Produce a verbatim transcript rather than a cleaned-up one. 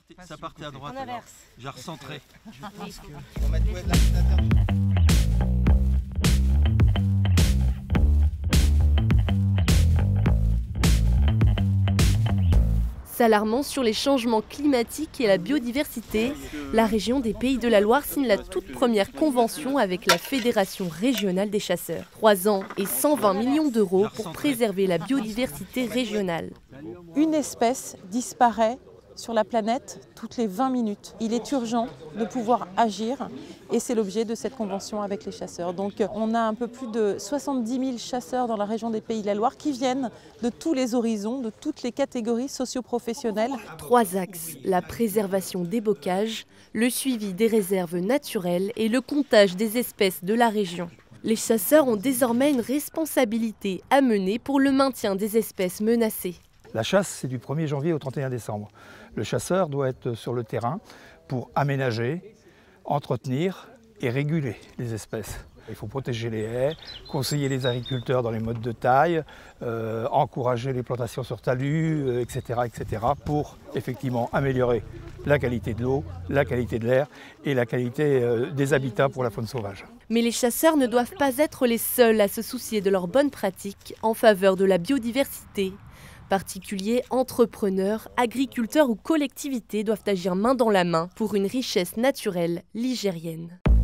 partait, ça partait à droite. On inverse. J'ai recentré. Je pense que... On va mettre où est l'ordinateur ? S'alarmant sur les changements climatiques et la biodiversité, la région des Pays de la Loire signe la toute première convention avec la Fédération régionale des chasseurs. Trois ans et cent vingt millions d'euros pour préserver la biodiversité régionale. Une espèce disparaît sur la planète toutes les vingt minutes. Il est urgent de pouvoir agir et c'est l'objet de cette convention avec les chasseurs. Donc on a un peu plus de soixante-dix mille chasseurs dans la région des Pays de la Loire qui viennent de tous les horizons, de toutes les catégories socio-professionnelles. Trois axes, la préservation des bocages, le suivi des réserves naturelles et le comptage des espèces de la région. Les chasseurs ont désormais une responsabilité à mener pour le maintien des espèces menacées. La chasse, c'est du premier janvier au trente et un décembre. Le chasseur doit être sur le terrain pour aménager, entretenir et réguler les espèces. Il faut protéger les haies, conseiller les agriculteurs dans les modes de taille, euh, encourager les plantations sur talus, euh, et cetera, et cetera, pour effectivement améliorer la qualité de l'eau, la qualité de l'air et la qualité euh, des habitats pour la faune sauvage. Mais les chasseurs ne doivent pas être les seuls à se soucier de leurs bonnes pratiques en faveur de la biodiversité. Particuliers, entrepreneurs, agriculteurs ou collectivités doivent agir main dans la main pour une richesse naturelle ligérienne.